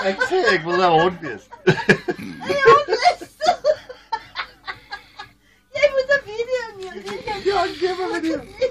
Ik wil wel hondjes. Hey, hondjes! Jij moet een video neerzetten. Ja, ik heb een video.